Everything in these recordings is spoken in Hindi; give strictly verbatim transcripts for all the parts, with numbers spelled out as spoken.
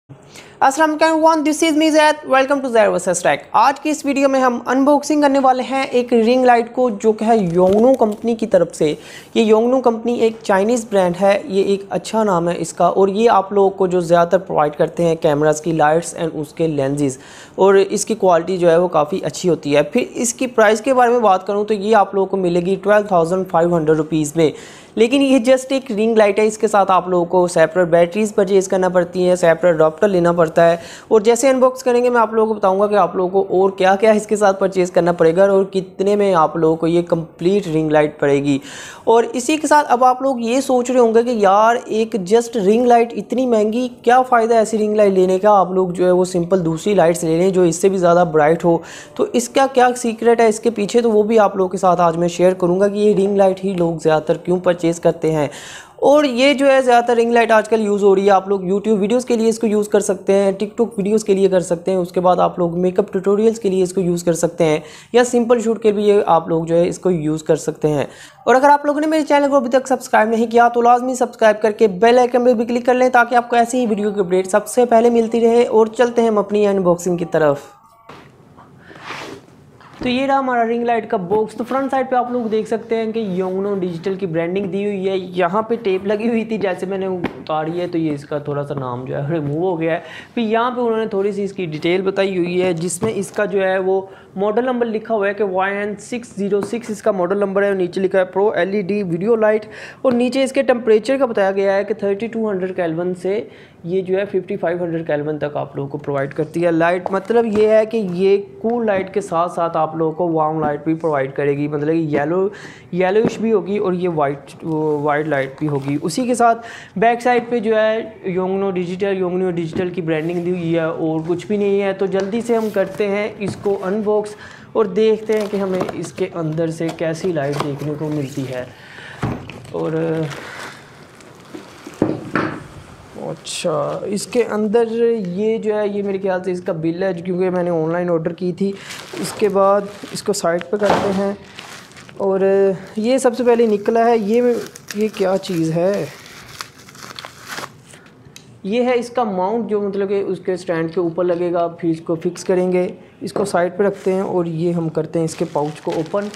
अस्सलाम वालेकुम, this is me Zaid. Welcome to Zaid versus tech. आज की इस वीडियो में हम अनबॉक्सिंग करने वाले हैं एक रिंग लाइट को, जो कि है योंगनू कंपनी की तरफ से। ये योंगनू कंपनी एक चाइनीज़ ब्रांड है, ये एक अच्छा नाम है इसका, और ये आप लोगों को जो ज़्यादातर प्रोवाइड करते हैं कैमरास की लाइट्स एंड उसके लेंसेज, और इसकी क्वालिटी जो है वो काफ़ी अच्छी होती है। फिर इसकी प्राइस के बारे में बात करूँ तो ये आप लोगों को मिलेगी twelve thousand five hundred rupees में। लेकिन ये जस्ट एक रिंग लाइट है, इसके साथ आप लोगों को सेपरेट बैटरीज परचेज़ करना पड़ती है, सेपरेट अडॉप्टर लेना पड़ता है। और जैसे अनबॉक्स करेंगे मैं आप लोगों को बताऊंगा कि आप लोगों को और क्या क्या इसके साथ परचेज़ करना पड़ेगा और कितने में आप लोगों को ये कंप्लीट रिंग लाइट पड़ेगी। और इसी के साथ अब आप लोग ये सोच रहे होंगे कि यार एक जस्ट रिंग लाइट इतनी महंगी, क्या फ़ायदा ऐसी रिंग लाइट लेने का, आप लोग जो है वो सिंपल दूसरी लाइट्स ले लें जो इससे भी ज़्यादा ब्राइट हो। तो इसका क्या सीक्रेट है इसके पीछे, तो वो भी आप लोगों के साथ आज मैं शेयर करूँगा कि ये रिंग लाइट ही लोग ज़्यादातर क्यों परचेज़ करते हैं। और ये जो है ज़्यादातर रिंग लाइट आजकल यूज़ हो रही है, आप लोग यूट्यूब वीडियोस के लिए इसको यूज़ कर सकते हैं, टिकटॉक वीडियोस के लिए कर सकते हैं, उसके बाद आप लोग मेकअप ट्यूटोरियल्स के लिए इसको यूज़ कर सकते हैं, या सिंपल शूट के लिए आप लोग जो है इसको यूज़ कर सकते हैं। और अगर आप लोगों ने मेरे चैनल को अभी तक सब्सक्राइब नहीं किया तो लाजमी सब्सक्राइब करके बेल आइकन पर भी क्लिक कर लें, ताकि आपको ऐसी ही वीडियो की अपडेट सबसे पहले मिलती रहे। और चलते हैं हम अपनी अनबॉक्सिंग की तरफ। तो ये रहा हमारा रिंग लाइट का बॉक्स। तो फ्रंट साइड पे आप लोग देख सकते हैं कि योंगनू डिजिटल की ब्रांडिंग दी हुई है। यहाँ पे टेप लगी हुई थी, जैसे मैंने उतारी है तो ये इसका थोड़ा सा नाम जो है रिमूव हो गया है। फिर यहाँ पे उन्होंने थोड़ी सी इसकी डिटेल बताई हुई है, जिसमें इसका जो है वो मॉडल नंबर लिखा हुआ है कि Y N six zero six इसका मॉडल नंबर है। और नीचे लिखा है pro L E D video light, और नीचे इसके टेम्परेचर का बताया गया है कि थर्टी टू हंड्रेड केल्विन से ये जो है फिफ्टी फाइव हंड्रेड केल्विन तक आप लोगों को प्रोवाइड करती है लाइट। मतलब ये है कि ये कूल लाइट के साथ साथ आप लोगों को वार्म लाइट भी प्रोवाइड करेगी, मतलब कि येलो येलोइश भी होगी और ये वाइट वाइट लाइट भी होगी। उसी के साथ बैक साइड पे जो है योंगनू डिजिटल योंगनू डिजिटल की ब्रांडिंग दी हुई है, और कुछ भी नहीं है। तो जल्दी से हम करते हैं इसको अनबॉक्स और देखते हैं कि हमें इसके अंदर से कैसी लाइट देखने को मिलती है। और अच्छा, इसके अंदर ये जो है ये मेरे ख्याल से इसका बिल है, क्योंकि मैंने ऑनलाइन ऑर्डर की थी। इसके बाद इसको साइड पे करते हैं। और ये सबसे पहले निकला है, ये ये क्या चीज़ है, ये है इसका माउंट, जो मतलब कि उसके स्टैंड के ऊपर लगेगा। फिर इसको फिक्स करेंगे, इसको साइड पे रखते हैं, और ये हम करते हैं इसके पाउच को ओपन।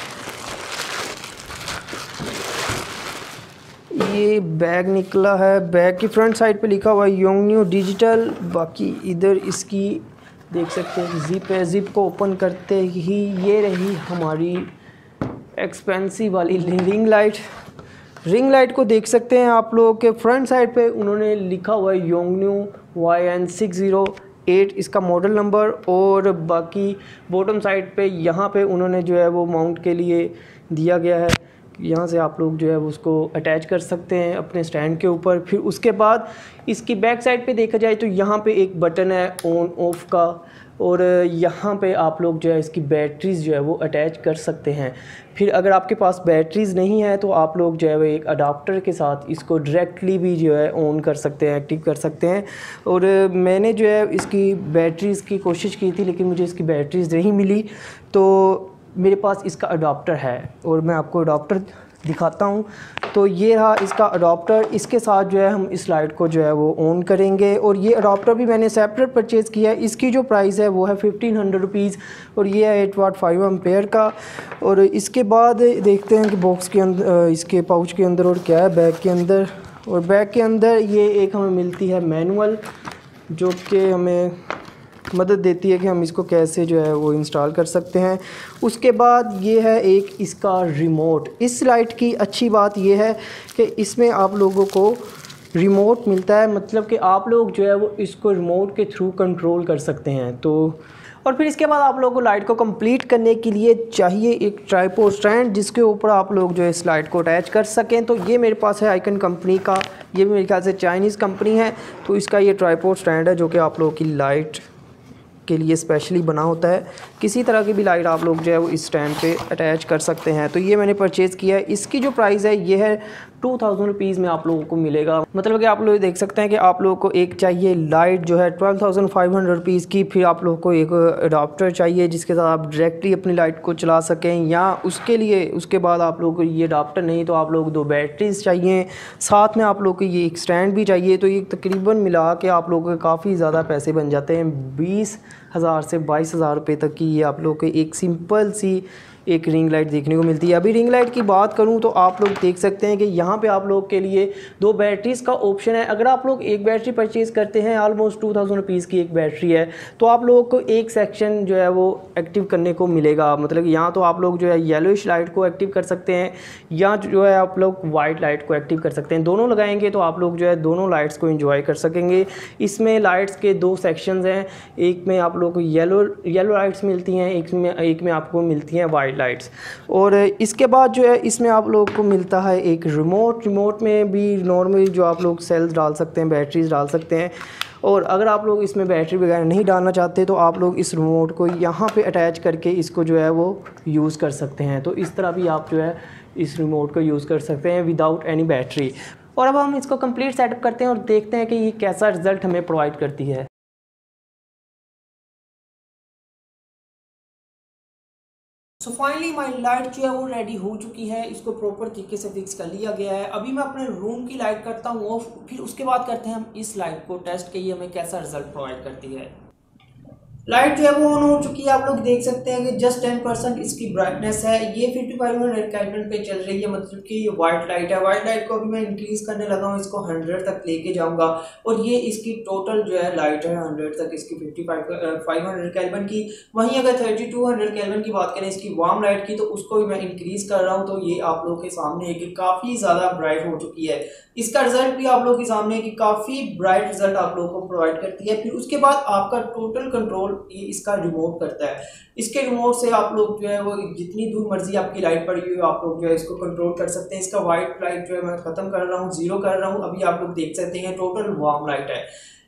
ये बैग निकला है, बैग की फ्रंट साइड पे लिखा हुआ है योंगनू डिजिटल। बाकी इधर इसकी देख सकते हैं जिप है, जिप को ओपन करते ही ये रही हमारी एक्सपेंसिव वाली रिंग लाइट। रिंग लाइट को देख सकते हैं आप लोग के फ्रंट साइड पे उन्होंने लिखा हुआ है Yongnuo Y N six zero eight इसका मॉडल नंबर। और बाकी बॉटम साइड पे यहाँ पे उन्होंने जो है वो माउंट के लिए दिया गया है, यहाँ से आप लोग जो है उसको अटैच कर सकते हैं अपने स्टैंड के ऊपर। फिर उसके बाद इसकी बैक साइड पे देखा जाए तो यहाँ पे एक बटन है ऑन ऑफ का, और यहाँ पे आप लोग जो है इसकी बैटरीज़ जो है वो अटैच कर सकते हैं। फिर अगर आपके पास बैटरीज़ नहीं है तो आप लोग जो है वो एक अडाप्टर के साथ इसको डायरेक्टली भी जो है ऑन कर सकते हैं, एक्टिव कर सकते हैं। और मैंने जो है इसकी बैटरीज़ की कोशिश की थी, लेकिन मुझे इसकी बैटरीज़ नहीं मिली, तो मेरे पास इसका अडॉप्टर है और मैं आपको अडॉप्टर दिखाता हूँ। तो ये रहा इसका अडॉप्टर, इसके साथ जो है हम इस लाइट को जो है वो ऑन करेंगे। और ये अडॉप्टर भी मैंने सेपरेट परचेज़ किया है, इसकी जो प्राइस है वो है फिफ्टीन हंड्रेड रुपीज़, और ये है एट वाट फाइव एम्पेयर का। और इसके बाद देखते हैं कि बॉक्स के अंदर, इसके पाउच के अंदर और क्या है बैग के अंदर। और बैग के अंदर ये एक हमें मिलती है मैनुअल, जो कि हमें मदद देती है कि हम इसको कैसे जो है वो इंस्टॉल कर सकते हैं। उसके बाद ये है एक इसका रिमोट। इस लाइट की अच्छी बात ये है कि इसमें आप लोगों को रिमोट मिलता है, मतलब कि आप लोग जो है वो इसको रिमोट के थ्रू कंट्रोल कर सकते हैं। तो और फिर इसके बाद आप लोगों को लाइट को कंप्लीट करने के लिए चाहिए एक ट्राइपॉड स्टैंड, जिसके ऊपर आप लोग जो है इस लाइट को अटैच कर सकें। तो ये मेरे पास है आइकन कंपनी का, ये भी मेरे ख्याल से चाइनीज़ कंपनी है। तो इसका ये ट्राइपॉड स्टैंड है जो कि आप लोगों की लाइट के लिए स्पेशली बना होता है। किसी तरह की भी लाइट आप लोग जो है वो इस स्टैंड पे अटैच कर सकते हैं। तो ये मैंने परचेज़ किया है। इसकी जो प्राइस है ये है टू थाउजेंड रुपीज़ में आप लोगों को मिलेगा। मतलब कि आप लोग देख सकते हैं कि आप लोगों को एक चाहिए लाइट जो है twelve thousand five hundred rupees की, फिर आप लोगों को एक अडाप्टर चाहिए जिसके साथ आप डायरेक्टली अपनी लाइट को चला सकें, या उसके लिए उसके बाद आप लोगों को ये अडाप्टर नहीं तो आप लोग दो बैटरीज चाहिए, साथ में आप लोग को ये एक स्टैंड भी चाहिए। तो ये तकरीबन मिला के आप लोगों के काफ़ी ज़्यादा पैसे बन जाते हैं। बीस हज़ार से बाईस हज़ार रुपये तक की ये आप लोग को एक सिंपल सी एक रिंग लाइट देखने को मिलती है। अभी रिंग लाइट की बात करूं तो आप लोग देख सकते हैं कि यहाँ पे आप लोग के लिए दो बैटरीज़ का ऑप्शन है। अगर आप लोग एक बैटरी परचेज़ करते हैं, ऑलमोस्ट टू थाउजेंड रुपीज़ की एक बैटरी है, तो आप लोगों को एक सेक्शन जो है वो एक्टिव करने को मिलेगा। मतलब यहाँ तो आप लोग जो है येलोइश लाइट को एक्टिव कर सकते हैं, या जो है आप लोग वाइट लाइट को एक्टिव कर सकते हैं। दोनों लगाएंगे तो आप लोग जो है दोनों लाइट्स को एंजॉय कर सकेंगे। इसमें लाइट्स के दो सेक्शंस हैं, एक में आप लोग को येलो येलो लाइट्स मिलती हैं, एक में एक में आपको मिलती हैं वाइट लाइट्स। और इसके बाद जो है इसमें आप लोग को मिलता है एक रिमोट। रिमोट में भी नॉर्मली जो आप लोग सेल्स डाल सकते हैं, बैटरीज डाल सकते हैं। और अगर आप लोग इसमें बैटरी वगैरह नहीं डालना चाहते तो आप लोग इस रिमोट को यहाँ पे अटैच करके इसको जो है वो यूज़ कर सकते हैं। तो इस तरह भी आप जो है इस रिमोट को यूज़ कर सकते हैं विदाउट एनी बैटरी। और अब हम इसको कंप्लीट सेटअप करते हैं और देखते हैं कि ये कैसा रिज़ल्ट हमें प्रोवाइड करती है। सो फाइनली हमारी लाइट जो है वो रेडी हो चुकी है। इसको प्रॉपर तरीके से फिक्स कर लिया गया है। अभी मैं अपने रूम की लाइट करता हूँ ऑफ, फिर उसके बाद करते हैं हम इस लाइट को टेस्ट कि ये हमें कैसा रिजल्ट प्रोवाइड करती है। लाइट जो है वो ऑन हो चुकी है। आप लोग देख सकते हैं कि जस्ट टेन परसेंट इसकी ब्राइटनेस है। ये फिफ्टी फाइव हंड्रेड केल्विन पे चल रही है, मतलब कि ये वाइट लाइट है। वाइट लाइट को अभी मैं इंक्रीज करने लगा हूँ, इसको हंड्रेड तक लेके जाऊंगा और ये इसकी टोटल जो है लाइट है हंड्रेड तक इसकी फिफ्टी फाइव हंड्रेड केल्विन की। वहीं अगर थर्टी टू हंड्रेड केल्विन की बात करें इसकी वार्म लाइट की, तो उसको भी मैं इंक्रीज कर रहा हूँ। तो ये आप लोग के सामने है कि काफ़ी ज़्यादा ब्राइट हो चुकी है। इसका रिजल्ट भी आप लोग के सामने है कि काफ़ी ब्राइट रिजल्ट आप लोग को प्रोवाइड करती है। फिर उसके बाद आपका टोटल कंट्रोल इसका रिमोट करता है। इसके रिमोट से आप लोग जो है वो जितनी दूर मर्जी आपकी लाइट पड़ी हुई है आप लोग जो है इसको कंट्रोल कर सकते हैं। इसका वाइट लाइट जो है मैं खत्म कर रहा हूँ, जीरो कर रहा हूँ। अभी आप लोग देख सकते हैं टोटल वार्म लाइट है।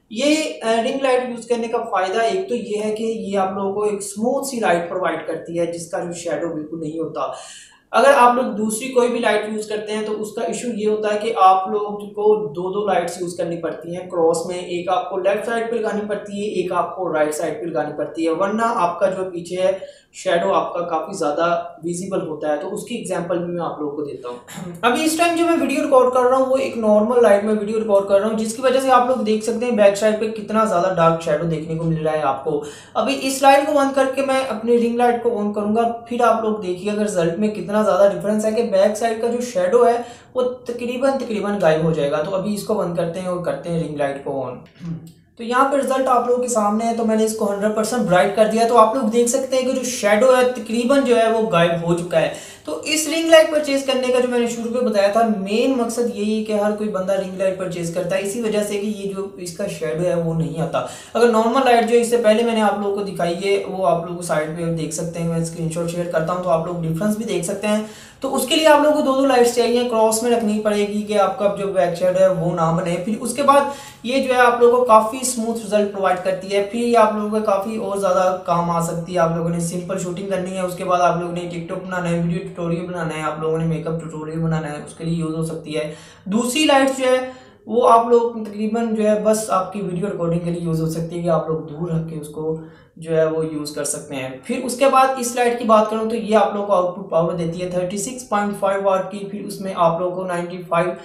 ये रिंग लाइट यूज करने का फायदा एक तो ये है कि ये आप लोगों को एक स्मूथ सी लाइट प्रोवाइड करती है जिसका जो शेडो बिल्कुल नहीं होता। अगर आप लोग दूसरी कोई भी लाइट यूज करते हैं तो उसका इशू ये होता है कि आप लोग को दो दो लाइट्स यूज करनी पड़ती हैं क्रॉस में। एक आपको लेफ्ट साइड पे लगानी पड़ती है, एक आपको राइट साइड पे लगानी पड़ती है, वरना आपका जो पीछे है शेडो आपका काफी ज्यादा विजिबल होता है। तो उसकी एग्जांपल भी मैं आप लोगों को देता हूँ। अभी इस टाइम जो मैं वीडियो रिकॉर्ड कर रहा हूँ वो एक नॉर्मल लाइट में वीडियो रिकॉर्ड कर रहा हूँ, जिसकी वजह से आप लोग देख सकते हैं बैक साइड पे कितना ज्यादा डार्क शेडो देखने को मिल रहा है आपको। अभी इस लाइट को बंद करके मैं अपनी रिंग लाइट को ऑन करूंगा, फिर आप लोग देखिएगा रिजल्ट में कितना ज्यादा डिफरेंस है कि बैक साइड का जो शेडो है वो तकरीबन तकरीबन गायब हो जाएगा। तो अभी इसको बंद करते हैं और करते हैं रिंग लाइट को ऑन। तो यहाँ पे रिजल्ट आप लोगों के सामने है। तो मैंने इसको हंड्रेड परसेंट ब्राइट कर दिया। तो आप लोग देख सकते हैं कि जो शेडो है तकरीबन जो है वो गायब हो चुका है। तो इस रिंग लाइट परचेज करने का जो मैंने शुरू में बताया था मेन मकसद यही है कि हर कोई बंदा रिंग लाइट परचेज करता है इसी वजह से कि ये जो इसका शेडो है वो नहीं आता। अगर नॉर्मल लाइट जो इससे पहले मैंने आप लोगों को दिखाई है वो आप लोगों को साइड पे देख सकते हैं, मैं स्क्रीनशॉट शेयर करता हूँ तो आप लोग डिफरेंस भी देख सकते हैं। तो उसके लिए आप लोगों को दो दो लाइट्स चाहिए, क्रॉस में रखनी पड़ेगी कि आपका जो बैक शेड है वो ना बने। फिर उसके बाद ये जो है आप लोगों को काफी स्मूथ रिजल्ट प्रोवाइड करती है। फिर ये आप लोगों को काफी और ज्यादा काम आ सकती है। आप लोगों ने सिंपल शूटिंग करनी है, उसके बाद आप लोगों ने टिकटॉक बनाना है, वीडियो ट्यूटोरियल बनाना है, आप लोगों ने मेकअप ट्यूटोरियल बनाना है, उसके लिए यूज हो सकती है। दूसरी लाइट जो है वो आप लोग तकरीबन जो है बस आपकी वीडियो रिकॉर्डिंग के लिए यूज हो सकती है कि आप लोग दूर रख के उसको जो है वो यूज कर सकते हैं। फिर उसके बाद इस लाइट की बात करूं तो ये आप लोगों को आउटपुट पावर देती है thirty six point five watt की। फिर उसमें आप लोगों को ninety five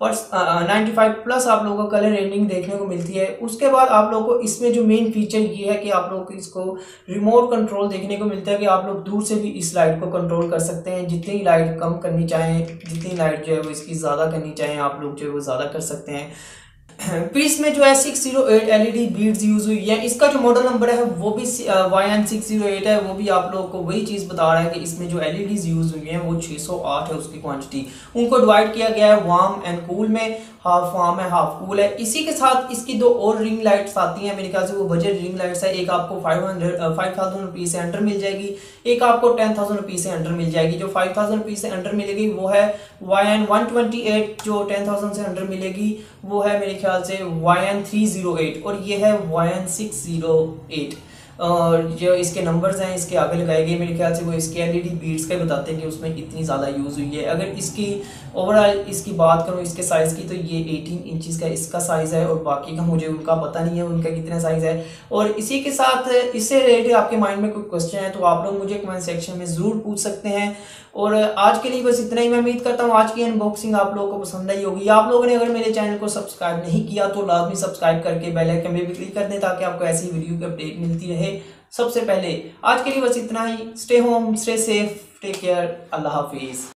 ninety five plus आप लोगों को कलर रेंडिंग देखने को मिलती है। उसके बाद आप लोगों को इसमें जो मेन फीचर ये है कि आप लोगों को इसको रिमोट कंट्रोल देखने को मिलता है कि आप लोग दूर से भी इस लाइट को कंट्रोल कर सकते हैं। जितनी लाइट कम करनी चाहें, जितनी लाइट जो है वो इसकी ज़्यादा करनी चाहें आप लोग जो है वो ज़्यादा कर सकते हैं। फिर इसमें जो है six zero eight LED beads use हुई है। इसका जो मॉडल नंबर है वो भी Y N six zero eight है। वो भी आप लोगों को वही चीज़ बता रहा है कि इसमें जो एलईडीज यूज हुई हैं वो छह सौ आठ है उसकी क्वांटिटी। उनको डिवाइड किया गया है वार्म एंड कूल में, हाफ वार्म है हाफ कूल है। इसी के साथ इसकी दो और रिंग लाइट्स आती हैं, मेरे ख्याल से वो बजट रिंग लाइट्स है। एक आपको five hundred five thousand rupees से अंडर मिल जाएगी, एक आपको टेन थाउजेंड रुपीज़ से अंडर मिल जाएगी। जो फाइव थाउजेंड रुपीज़ से अंडर मिलेगी वो है Y N one twenty eight, जो टेन थाउजेंड से अंडर मिलेगी वो है मेरे ख्याल से Y N three zero eight और ये है Y N six zero eight. और जो इसके नंबर्स हैं इसके आगे लगाए गए, मेरे ख्याल से वो इसके एलईडी बीट्स का बताते हैं कि उसमें इतनी ज़्यादा यूज़ हुई है। अगर इसकी ओवरऑल इसकी बात करूँ इसके साइज़ की, तो ये अठारह इंचज़ का इसका साइज़ है और बाकी का मुझे उनका पता नहीं है उनका कितना साइज़ है। और इसी के साथ इससे रिलेटेड आपके माइंड में कोई क्वेश्चन है तो आप लोग मुझे कमेंट सेक्शन में ज़रूर पूछ सकते हैं। और आज के लिए बस इतना ही। मैं उम्मीद करता हूँ आज की अनबॉक्सिंग आप लोगों को पसंद आई होगी। आप लोगों ने अगर मेरे चैनल को सब्सक्राइब नहीं किया तो लाजमी सब्सक्राइब करके बेल आइकन में भी क्लिक कर दें ताकि आपको ऐसी वीडियो की अपडेट मिलती रहे सबसे पहले। आज के लिए बस इतना ही। Stay home, stay safe, take care, अल्लाह हाफिज़।